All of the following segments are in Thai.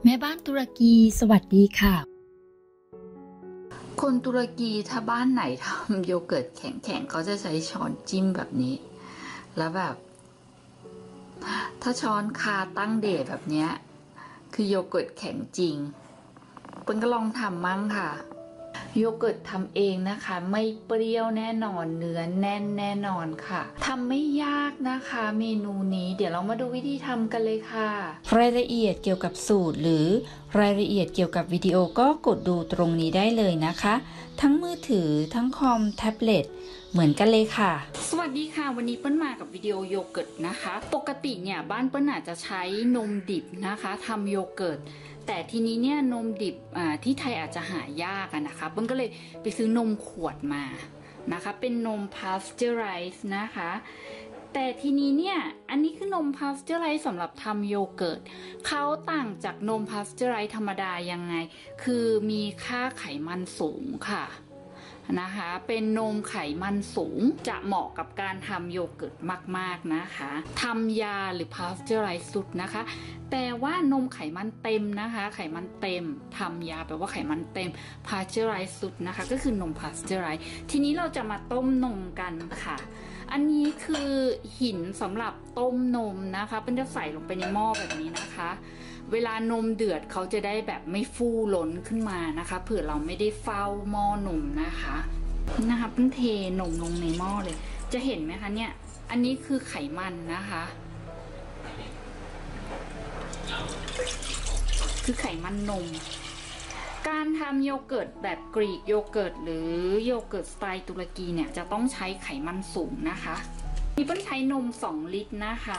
แม่บ้านตุรกีสวัสดีค่ะคนตุรกีถ้าบ้านไหนทำโยเกิร์ตแข็งๆเขาจะใช้ช้อนจิ้มแบบนี้แล้วแบบถ้าช้อนคาตั้งเดชแบบนี้คือโยเกิร์ตแข็งจริงเปิ้ลก็ลองทำมั่งค่ะโยเกิร์ตทำเองนะคะไม่เปรี้ยวแน่นอนเนื้อแน่นแน่นอนค่ะทำไม่ยากนะคะเมนูนี้เดี๋ยวเรามาดูวิธีทำกันเลยค่ะรายละเอียดเกี่ยวกับสูตรหรือรายละเอียดเกี่ยวกับวิดีโอก็กดดูตรงนี้ได้เลยนะคะทั้งมือถือทั้งคอมแท็บเล็ตเหมือนกันเลยค่ะสวัสดีค่ะวันนี้เปิ้ลมากับวิดีโอโยเกิร์ตนะคะปกติเนี่ยบ้านเปิ้ลอาจจะใช้นมดิบนะคะทำโยเกิร์ตแต่ทีนี้เนี่ยนมดิบที่ไทยอาจจะหายากนะคะเปิ้ลก็เลยไปซื้อนมขวดมานะคะเป็นนมพาสเจอไรซ์นะคะแต่ทีนี้เนี่ยอันนี้คือนมพาสเจอไรซ์สำหรับทำโยเกิร์ตเขาต่างจากนมพาสเจอไรซ์ธรรมดายังไงคือมีค่าไขมันสูงค่ะนะคะเป็นนมไขมันสูงจะเหมาะกับการทำโยเกิร์ตมากๆนะคะทำยาหรือพาสเจอไรซ์สุดนะคะแต่ว่านมไขมันเต็มนะคะไขมันเต็มทำยาแปลว่าไขมันเต็มพาสเจอไรซ์สุดนะคะก็คือนมพาสเจอไรซ์ทีนี้เราจะมาต้มนมกันค่ะอันนี้คือหินสำหรับต้มนมนะคะเป็นจะใส่ลงไปในหม้อแบบนี้นะคะเวลานมเดือดเขาจะได้แบบไม่ฟูล้นขึ้นมานะคะเผื่อเราไม่ได้เฝ้าหม้อนมนะคะเพิ่งเทนมลงในหม้อเลยจะเห็นไหมคะเนี่ยอันนี้คือไขมันนะคะคือไขมันนมการทำโยเกิร์ตแบบกรีกโยเกิร์ตหรือโยเกิร์ตสไตล์ตุรกีเนี่ยจะต้องใช้ไขมันสูงนะคะนี่เปิ้ลใช้นม2 ลิตรนะคะ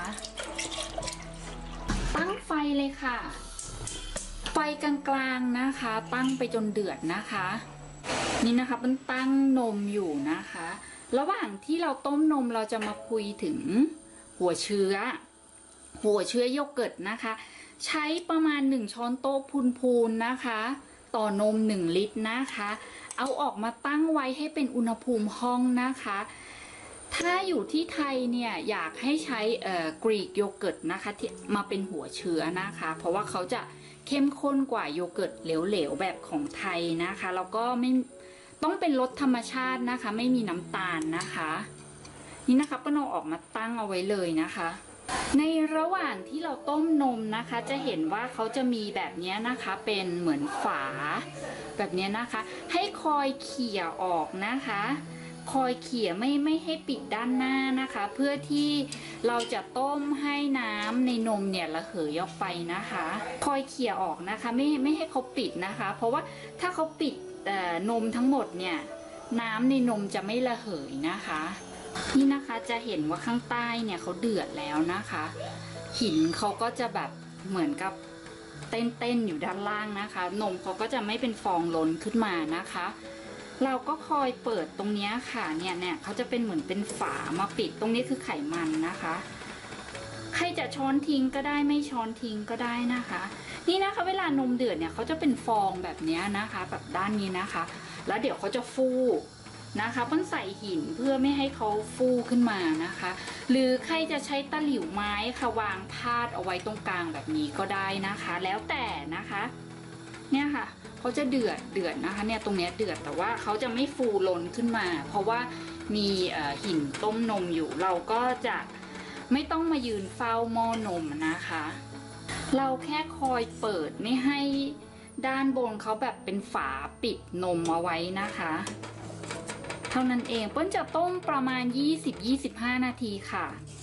ตั้งไฟเลยค่ะไฟกลางๆนะคะตั้งไปจนเดือดนะคะนี่นะคะมันตั้งนมอยู่นะคะระหว่างที่เราต้มนมเราจะมาคุยถึงหัวเชื้อโยเกิร์ตนะคะใช้ประมาณ1 ช้อนโต๊ะพูนๆนะคะต่อนม1 ลิตรนะคะเอาออกมาตั้งไว้ให้เป็นอุณหภูมิห้องนะคะถ้าอยู่ที่ไทยเนี่ยอยากให้ใช้กรีกโยเกิร์ตนะคะที่มาเป็นหัวเชื้อนะคะเพราะว่าเขาจะเข้มข้นกว่าโยเกิร์ตเหลวๆแบบของไทยนะคะแล้วก็ไม่ต้องเป็นรสธรรมชาตินะคะไม่มีน้ำตาลนะคะนี่นะคะป้าโนออกมาตั้งเอาไว้เลยนะคะในระหว่างที่เราต้มนมนะคะจะเห็นว่าเขาจะมีแบบนี้นะคะเป็นเหมือนฝาแบบนี้นะคะให้คอยเขี่ยออกนะคะคอยเขี่ยไม่ให้ปิดด้านหน้านะคะเพื่อที่เราจะต้มให้น้ำในนมเนี่ยระเหยออกไปนะคะคอยเขี่ยออกนะคะไม่ให้เขาปิดนะคะเพราะว่าถ้าเขาปิดนมทั้งหมดเนี่ยน้ำในนมจะไม่ระเหยนะคะนี่นะคะจะเห็นว่าข้างใต้เนี่ยเขาเดือดแล้วนะคะหินเขาก็จะแบบเหมือนกับเต้นอยู่ด้านล่างนะคะนมเขาก็จะไม่เป็นฟองล้นขึ้นมานะคะเราก็คอยเปิดตรงนี้ค่ะเนี่ยเขาจะเป็นเหมือนเป็นฝามาปิดตรงนี้คือไขมันนะคะใครจะช้อนทิ้งก็ได้ไม่ช้อนทิ้งก็ได้นะคะนี่นะคะเวลานมเดือดเนี่ยเขาจะเป็นฟองแบบนี้นะคะแบบด้านนี้นะคะแล้วเดี๋ยวเขาจะฟูนะคะเปิ้ลใส่หินเพื่อไม่ให้เขาฟูขึ้นมานะคะหรือใครจะใช้ตะหลิวไม้ค่ะวางพาดเอาไว้ตรงกลางแบบนี้ก็ได้นะคะแล้วแต่นะคะเนี่ยค่ะเขาจะเดือดนะคะเนี่ยตรงนี้เดือดแต่ว่าเขาจะไม่ฟูล้นขึ้นมาเพราะว่ามีหินต้มนมอยู่เราก็จะไม่ต้องมายืนเฝ้าหม้อนมนะคะเราแค่คอยเปิดไม่ให้ด้านบนเขาแบบเป็นฝาปิดนมเอาไว้นะคะเท่านั้นเองเปิ้ลจะต้มประมาณ20-25 นาทีค่ะ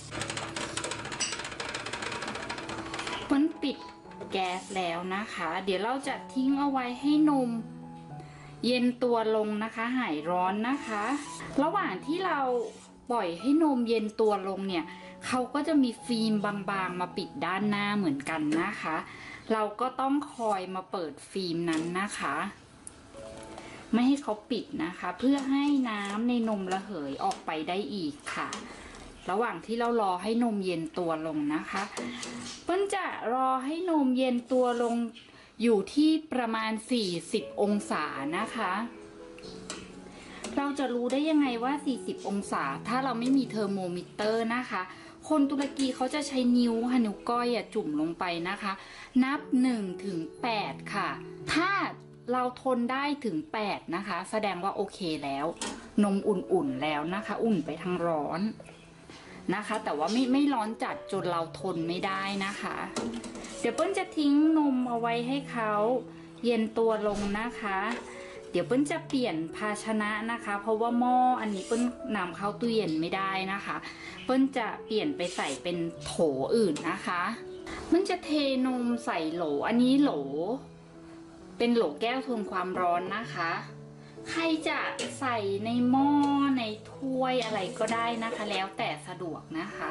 เปิ้ลปิดแก๊สแล้วนะคะเดี๋ยวเราจะทิ้งเอาไว้ให้นมเย็นตัวลงนะคะหายร้อนนะคะระหว่างที่เราปล่อยให้นมเย็นตัวลงเนี่ยเขาก็จะมีฟิล์มบางๆมาปิดด้านหน้าเหมือนกันนะคะเราก็ต้องคอยมาเปิดฟิล์มนั้นนะคะไม่ให้เขาปิดนะคะเพื่อให้น้ำในนมระเหยออกไปได้อีกค่ะระหว่างที่เรารอให้นมเย็นตัวลงนะคะเปิ้ลจะรอให้นมเย็นตัวลงอยู่ที่ประมาณ40 องศานะคะเราจะรู้ได้ยังไงว่า40 องศาถ้าเราไม่มีเทอร์โมมิเตอร์นะคะคนตุรกีเขาจะใช้นิ้วค่ะนิ้วก้อยจุ่มลงไปนะคะ นับ1 ถึง 8ค่ะถ้าเราทนได้ถึง8นะคะแสดงว่าโอเคแล้วนมอุ่นๆแล้วนะคะอุ่นไปทางร้อนนะคะแต่ว่าไม่ร้อนจัดจนเราทนไม่ได้นะคะเดี๋ยวเปิ้ลจะทิ้งนมเอาไว้ให้เขาเย็นตัวลงนะคะเดี๋ยวเปิ้ลจะเปลี่ยนภาชนะนะคะเพราะว่าหม้ออันนี้เปิ้ลนำเข้าตู้เย็นไม่ได้นะคะเปิ้ลจะเปลี่ยนไปใส่เป็นโถอื่นนะคะมันจะเทนมใส่โหลอันนี้โหลเป็นโหลแก้วทนความร้อนนะคะใครจะใส่ในหม้อในถ้วยอะไรก็ได้นะคะแล้วแต่สะดวกนะคะ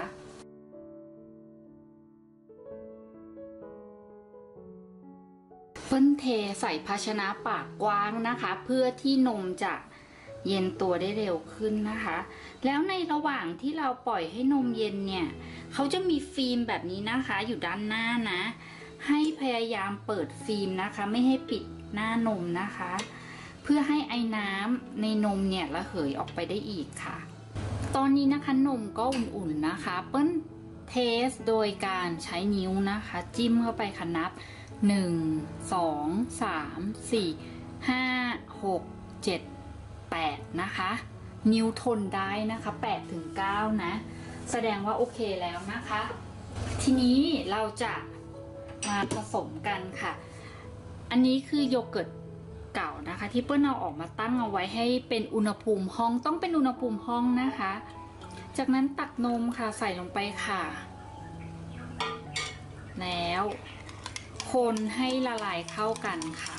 เปิ้ลเทใส่ภาชนะปากกว้างนะคะเพื่อที่นมจะเย็นตัวได้เร็วขึ้นนะคะแล้วในระหว่างที่เราปล่อยให้นมเย็นเนี่ยเขาจะมีฟิล์มแบบนี้นะคะอยู่ด้านหน้านะให้พยายามเปิดฟิล์มนะคะไม่ให้ปิดหน้านมนะคะเพื่อให้ไอ้น้ำในนมเนี่ยระเหยออกไปได้อีกค่ะตอนนี้นะคะนมก็อุ่นๆนะคะเปิ้ลเทสโดยการใช้นิ้วนะคะจิ้มเข้าไปค่ะนับ1 2 3 4 5 6 7 8นะคะนิ้วทนได้นะคะ8 ถึง 9นะแสดงว่าโอเคแล้วนะคะทีนี้เราจะมาผสมกันค่ะอันนี้คือโยเกิร์ตเก่านะคะที่เปิ้ลเอาออกมาตั้งเอาไว้ให้เป็นอุณหภูมิห้องต้องเป็นอุณหภูมิห้องนะคะจากนั้นตักนมค่ะใส่ลงไปค่ะแล้วคนให้ละลายเข้ากันค่ะ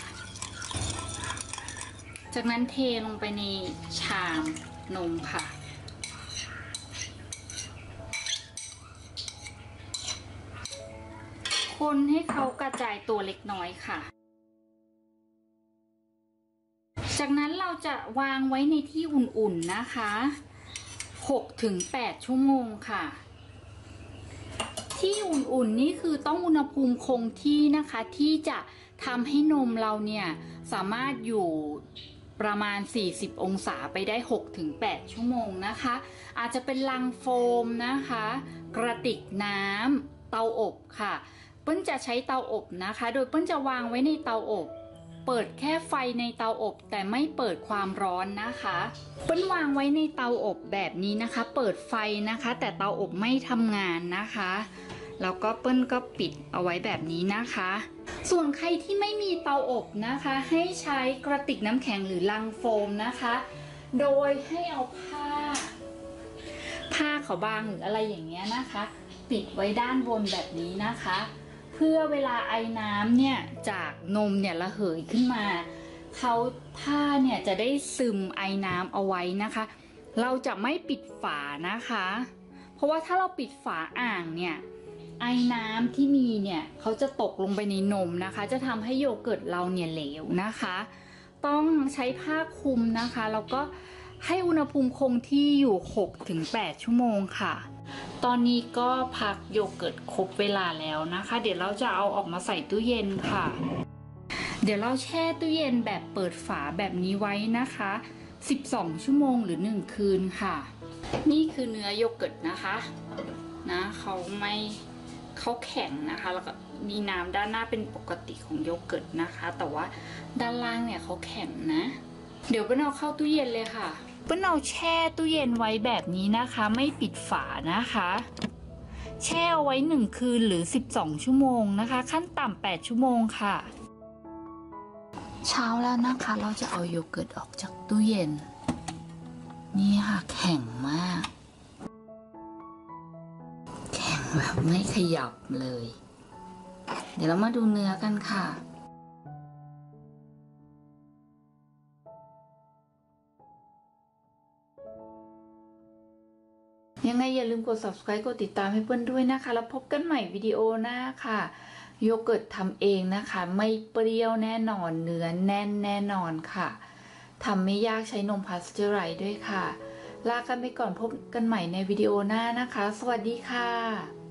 จากนั้นเทลงไปในชามนมค่ะคนให้เขากระจายตัวเล็กน้อยค่ะจากนั้นเราจะวางไว้ในที่อุ่นๆนะคะ6 ถึง 8 ชั่วโมงค่ะที่อุ่นๆนี่คือต้องอุณหภูมิคงที่นะคะที่จะทำให้นมเราเนี่ยสามารถอยู่ประมาณ40 องศาไปได้6 ถึง 8 ชั่วโมงนะคะอาจจะเป็นลังโฟมนะคะกระติกน้ำเตาอบค่ะเปิ้ลจะใช้เตาอบนะคะโดยเปิ้ลจะวางไว้ในเตาอบเปิดแค่ไฟในเตาอบแต่ไม่เปิดความร้อนนะคะเปิ้ลวางไว้ในเตาอบแบบนี้นะคะเปิดไฟนะคะแต่เตาอบไม่ทำงานนะคะแล้วก็เปิ้ลก็ปิดเอาไว้แบบนี้นะคะส่วนใครที่ไม่มีเตาอบนะคะให้ใช้กระติกน้ำแข็งหรือลังโฟมนะคะโดยให้เอาผ้าขาวบางหรืออะไรอย่างเงี้ยนะคะปิดไว้ด้านบนแบบนี้นะคะเพื่อเวลาไอ้น้ำเนี่ยจากนมเนี่ยระเหยขึ้นมาผ้าเนี่ยจะได้ซึมไอ้น้ำเอาไว้นะคะเราจะไม่ปิดฝานะคะเพราะว่าถ้าเราปิดฝาอ่างเนี่ยไอ้น้ำที่มีเนี่ยเขาจะตกลงไปในนมนะคะจะทำให้โยเกิร์ตเราเนี่ยเหลวนะคะต้องใช้ผ้าคลุมนะคะแล้วก็ให้อุณหภูมิคงที่อยู่6 ถึง 8 ชั่วโมงค่ะตอนนี้ก็พักโยเกิร์ตครบเวลาแล้วนะคะเดี๋ยวเราจะเอาออกมาใส่ตู้เย็นค่ะเดี๋ยวเราแช่ตู้เย็นแบบเปิดฝาแบบนี้ไว้นะคะ12 ชั่วโมงหรือ1 คืนค่ะนี่คือเนื้อโยเกิร์ตนะคะนะเขาแข็งนะคะแล้วก็มีน้ำด้านหน้าเป็นปกติของโยเกิร์ตนะคะแต่ว่าด้านล่างเนี่ยเขาแข็งนะเดี๋ยวเปิ้ลเอาเข้าตู้เย็นเลยค่ะเปิ้ลเอาแช่ตู้เย็นไว้แบบนี้นะคะไม่ปิดฝานะคะแช่เอาไว้1 คืนหรือ12 ชั่วโมงนะคะขั้นต่ำ8 ชั่วโมงค่ะเช้าแล้วนะคะเราจะเอาโยเกิร์ตออกจากตู้เย็นนี่ค่ะแข็งมากแข็งแบบไม่ขยับเลยเดี๋ยวเรามาดูเนื้อกันค่ะยังไงอย่าลืมกด subscribe กดติดตามให้เปิ้ลด้วยนะคะแล้วพบกันใหม่วิดีโอหน้าค่ะโยเกิร์ตทำเองนะคะไม่เปรี้ยวแน่นอนเนื้อแน่นแน่นอนค่ะทำไม่ยากใช้นมพาสเจอไรส์ด้วยค่ะลากันไปก่อนพบกันใหม่ในวิดีโอหน้านะคะสวัสดีค่ะ